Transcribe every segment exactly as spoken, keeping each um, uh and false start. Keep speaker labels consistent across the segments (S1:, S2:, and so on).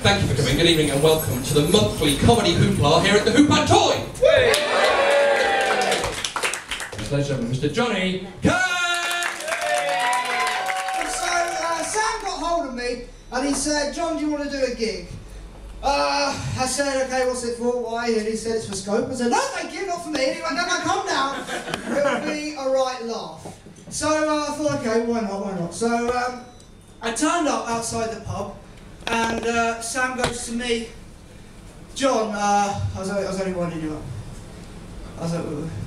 S1: Thank you for coming. Good evening and welcome to the monthly Comedy Hoopla here at the Hoop and Toy. Ladies and gentlemen, Mister Johnny Kearns!
S2: So, uh, Sam got hold of me and he said, John, do you want to do a gig? Uh, I said, okay, what's it for? Why? And he said, it's for Scope. I said, no, thank you, not for me. And he went, no, no, calm down. It'll be a right laugh. So uh, I thought, okay, why not, why not? So um, I turned up outside the pub and uh, Sam goes to me, John, uh, I was, I was only winding you up. I was like,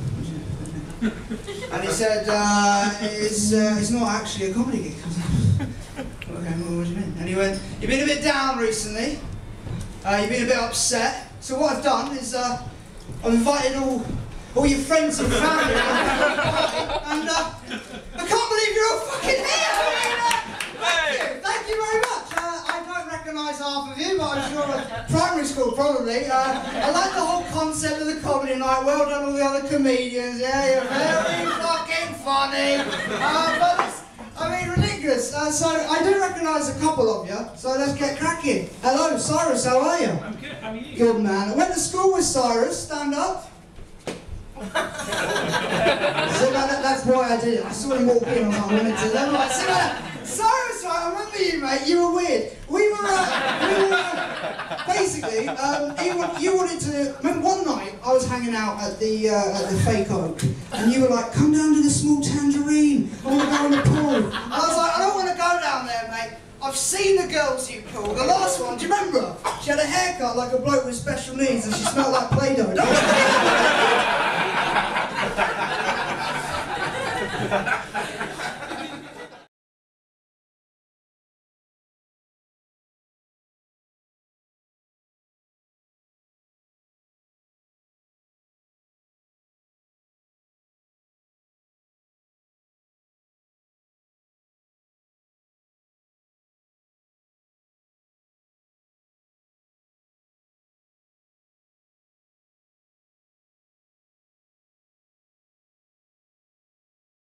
S2: and he said, uh, it's, uh, it's not actually a comedy gig. I was like, okay, well, what do you mean? And he went, you've been a bit down recently, uh, you've been a bit upset, so what I've done is uh, I've invited all, all your friends and family and uh, I can't believe you're all fucking here! I mean, uh, thank you, thank you very much. Uh, I don't recognise half of you, but I'm sure at primary school probably. Uh, I like the whole concept of the comedy night. Well done all the other comedians, yeah, you're very fucking funny. Uh, but it's, I mean, ridiculous. Uh, so I do recognise a couple of you, so let's get cracking. Hello, Cyrus, how are you?
S3: I'm good, how are you?
S2: Good man. I went to school with Cyrus, stand up. So that, that's why I did it. I saw him walk in and I wanted to. Then like, see that? Cyrus, right, I remember you, mate. You were weird. We were, uh, we were uh, basically, um, you, you wanted to. Remember one night I was hanging out at the uh, at the Fake Oak, and you were like, "Come down to the Small Tangerine. I want to go in the pool." And I was like, "I don't want to go down there, mate. I've seen the girls you pull. The last one, do you remember? She had a haircut like a bloke with special needs, and she smelled like Play-Doh."